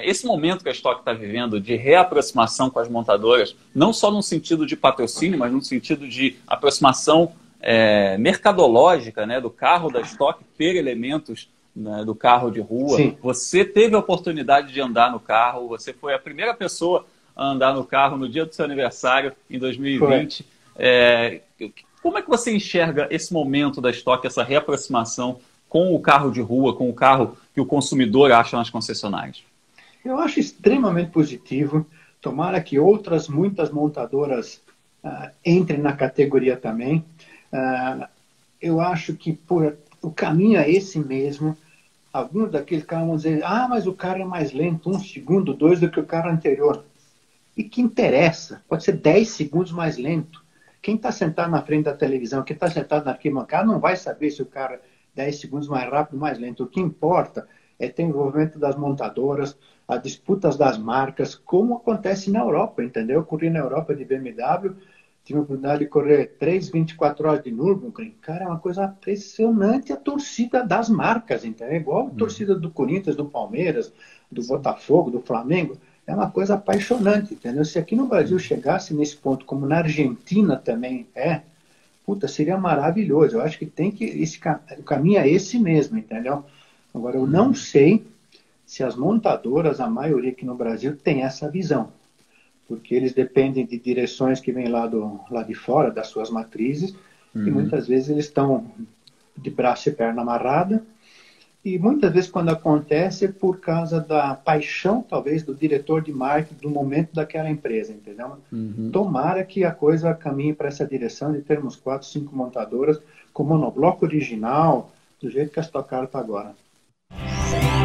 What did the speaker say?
esse momento que a Stock está vivendo de reaproximação com as montadoras, não só no sentido de patrocínio, mas no sentido de aproximação mercadológica, né, do carro da Stock ter elementos, né, do carro de rua. Sim. Você teve a oportunidade de andar no carro, você foi a primeira pessoa a andar no carro no dia do seu aniversário, em 2020. Como é que você enxerga esse momento da Stock, essa reaproximação com o carro de rua, com o carro que o consumidor acha nas concessionárias? Eu acho extremamente positivo. Tomara que muitas montadoras entrem na categoria também. Eu acho que o caminho é esse mesmo. Alguns daqueles caras vão dizer, mas o carro é mais lento, 1 segundo, 2 do que o carro anterior. E que interessa? Pode ser 10 segundos mais lento. Quem está sentado na frente da televisão, quem está sentado na arquibancada, não vai saber se o carro é 10 segundos mais rápido ou mais lento. O que importa é ter envolvimento das montadoras, as disputas das marcas, como acontece na Europa, entendeu? Eu corri na Europa de BMW, tive a oportunidade de correr 24 horas de Nürburgring. Cara, é uma coisa impressionante a torcida das marcas, entendeu? Igual a torcida do Corinthians, do Palmeiras, do Botafogo, do Flamengo. É uma coisa apaixonante, entendeu? Se aqui no Brasil chegasse nesse ponto, como na Argentina também seria maravilhoso. Eu acho que o caminho é esse mesmo, entendeu? Agora, eu não sei se as montadoras, a maioria aqui no Brasil, tem essa visão. Porque eles dependem de direções que vêm lá de fora, das suas matrizes, e muitas vezes eles estão de braço e perna amarrada, e muitas vezes quando acontece é por causa da paixão, talvez, do diretor de marketing do momento daquela empresa, entendeu? Tomara que a coisa caminhe para essa direção de termos 4, 5 montadoras com monobloco original, do jeito que a Stock Car está agora.